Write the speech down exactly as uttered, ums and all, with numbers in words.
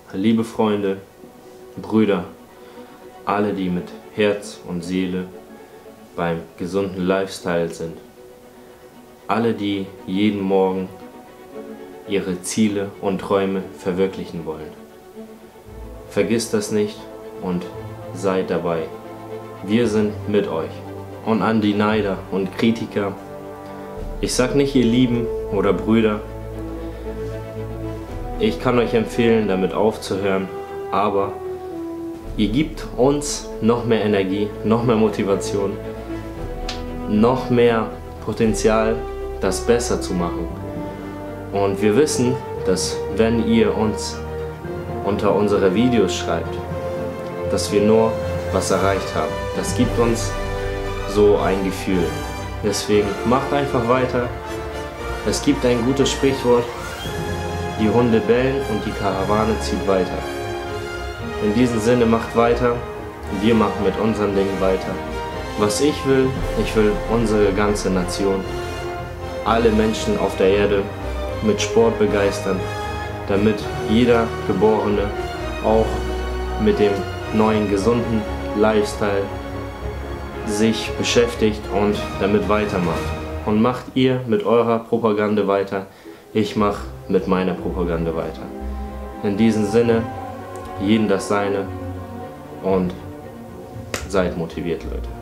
liebe Freunde, Brüder, alle, die mit Herz und Seele beim gesunden Lifestyle sind, alle, die jeden Morgen ihre Ziele und Träume verwirklichen wollen. Vergisst das nicht und seid dabei. Wir sind mit euch. Und an die Neider und Kritiker, ich sag nicht ihr Lieben oder Brüder, ich kann euch empfehlen, damit aufzuhören, aber ihr gebt uns noch mehr Energie, noch mehr Motivation, noch mehr Potenzial, das besser zu machen. Und wir wissen, dass wenn ihr uns unter unsere Videos schreibt, dass wir nur was erreicht haben. Das gibt uns so ein Gefühl. Deswegen macht einfach weiter. Es gibt ein gutes Sprichwort: Die Hunde bellen und die Karawane zieht weiter. In diesem Sinne, macht weiter. Wir machen mit unseren Dingen weiter. Was ich will, ich will unsere ganze Nation, alle Menschen auf der Erde mit Sport begeistern, damit jeder Geborene auch mit dem neuen gesunden Lifestyle sich beschäftigt und damit weitermacht. Und macht ihr mit eurer Propaganda weiter, ich mache mit meiner Propaganda weiter. In diesem Sinne, jeden das Seine und seid motiviert, Leute.